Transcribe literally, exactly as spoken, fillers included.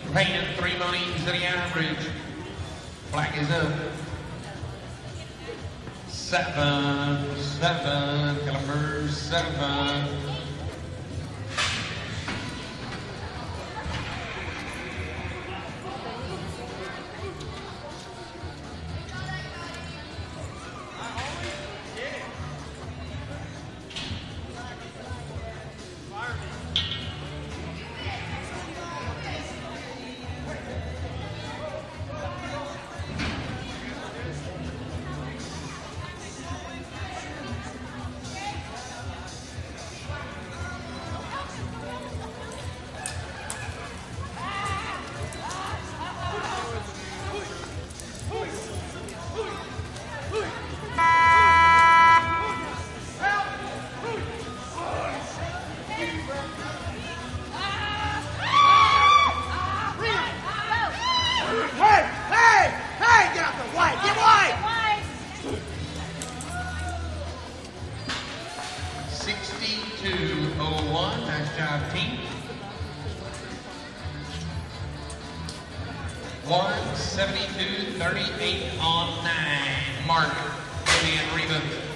Paying three monies to the average. Flag is up. Seven, seven, number seven. sixty-two oh one, nice job, team. one seventy-two thirty-eight on nine, Mark, Vivian Reba.